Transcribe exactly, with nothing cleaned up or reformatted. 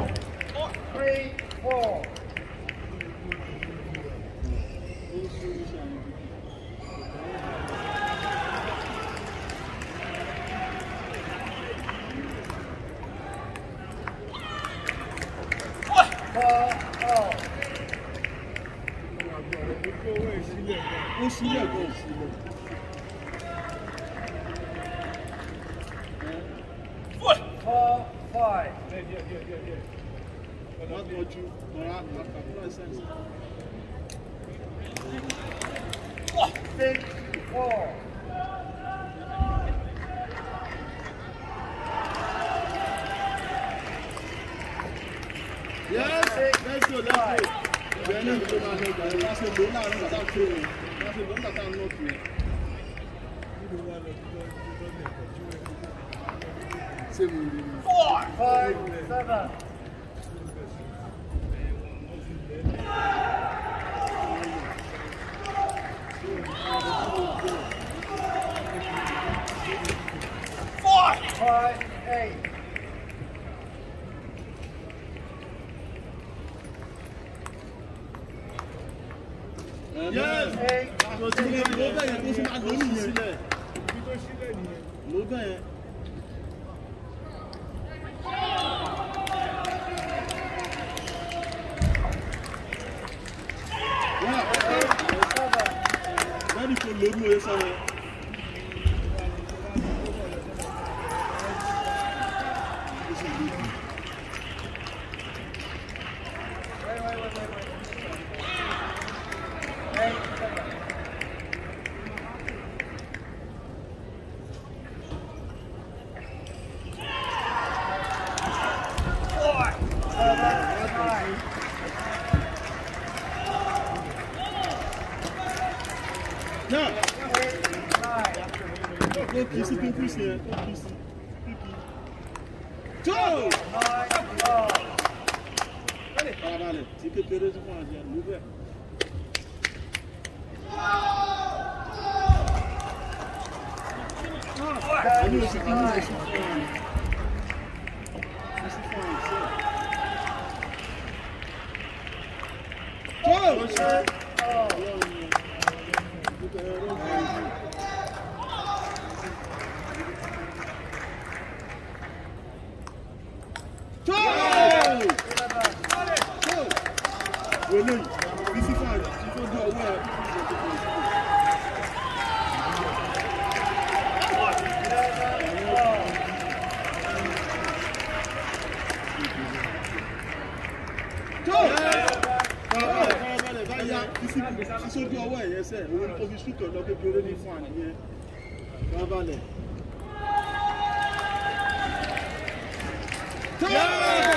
Three, four. Four, oh. Four, five. Six, four. Yes, let's go, let's go. Then we go now. That's a low now. That's a low. That's a low. That's a low. Four, five, seven. Four, five, eight. Yes. Eight, So tí wọ́n lọ bẹ́ẹ̀ yẹn tó sì máa lónìí yẹn. Ló bẹ́ẹ̀ yẹn. Lẹ́yìn tó lórí oye sọ̀rọ̀. Go kiss it, go kiss it, go kiss it. Go! Farabalẹ̀, tí kékeré sí fún àjẹ́ ló bẹ̀. Ẹni oṣù kí ní oṣù fún àjẹ́. Oṣù fún àjẹ́. Olóyìn, bí sí fún àjẹ́ tí tó jẹ́ owó ẹ̀. Sísójú ọwọ́ ẹ̀yẹ sẹ́, owó tó fi ṣúkọ̀ lọ kékeré ní fún àníyẹn. Wọ́n balẹ̀.